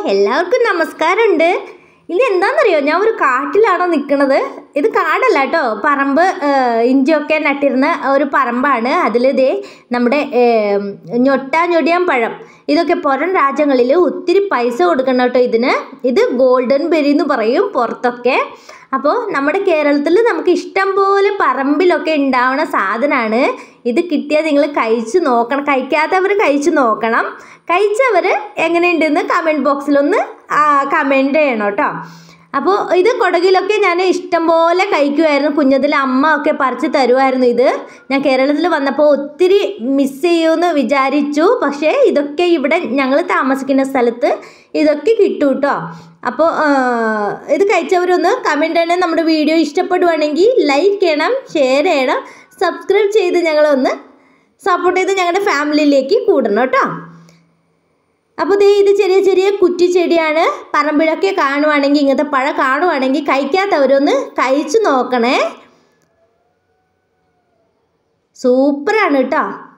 എല്ലാവർക്കും നമസ്കാരമുണ്ട്. ഇത് എന്താണെന്നറിയോ, ഞാൻ ഒരു കാട്ടിലാണോ നിൽക്കുന്നത്. ഇത് കാടല്ല കേട്ടോ, പറമ്പ് ഇഞ്ചിയൊക്കെ നട്ടിരുന്ന ഒരു പറമ്പാണ്. അതിലിതേ നമ്മുടെ ഞൊട്ടാഞൊടിയാൻ പഴം, ഇതൊക്കെ പുറം രാജ്യങ്ങളിൽ ഒത്തിരി പൈസ കൊടുക്കണം കേട്ടോ ഇതിന്. ഇത് ഗോൾഡൻ ബെറി എന്ന് പറയും പുറത്തൊക്കെ. അപ്പോൾ നമ്മുടെ കേരളത്തിൽ നമുക്ക് ഇഷ്ടം പോലെ പറമ്പിലൊക്കെ ഉണ്ടാവുന്ന സാധനമാണ് ഇത്. കിട്ടിയാൽ നിങ്ങൾ കഴിച്ച് നോക്കണം. കഴിക്കാത്തവർ കഴിച്ച് നോക്കണം. കഴിച്ചവർ എങ്ങനെയുണ്ടെന്ന് കമൻറ്റ് ബോക്സിലൊന്ന് കമൻറ്റ് ചെയ്യണം കേട്ടോ. അപ്പോൾ ഇത് കൊടകിലൊക്കെ ഞാൻ ഇഷ്ടം പോലെ കഴിക്കുമായിരുന്നു. കുഞ്ഞതിൽ അമ്മ ഒക്കെ പറിച്ച് തരുമായിരുന്നു. ഇത് ഞാൻ കേരളത്തിൽ വന്നപ്പോൾ ഒത്തിരി മിസ് ചെയ്യുമെന്ന് വിചാരിച്ചു. പക്ഷേ ഇതൊക്കെ ഇവിടെ ഞങ്ങൾ താമസിക്കുന്ന സ്ഥലത്ത് ഇതൊക്കെ കിട്ടും കേട്ടോ. അപ്പോൾ ഇത് കഴിച്ചവരൊന്ന് കമൻറ്റ് ചെയ്യണം. നമ്മുടെ വീഡിയോ ഇഷ്ടപ്പെടുവാണെങ്കിൽ ലൈക്ക് ചെയ്യണം, ഷെയർ ചെയ്യണം, സബ്സ്ക്രൈബ് ചെയ്ത് ഞങ്ങളൊന്ന് സപ്പോർട്ട് ചെയ്ത് ഞങ്ങളുടെ ഫാമിലിയിലേക്ക് കൂടണം കേട്ടോ. അപ്പോൾ ഇത് ചെറിയ ചെറിയ കുറ്റിച്ചെടിയാണ്. പറമ്പിലൊക്കെ കാണുവാണെങ്കിൽ, ഇങ്ങനത്തെ പഴം കാണുവാണെങ്കിൽ കഴിക്കാത്തവരൊന്ന് കഴിച്ചു നോക്കണേ. സൂപ്പറാണ് കേട്ടോ.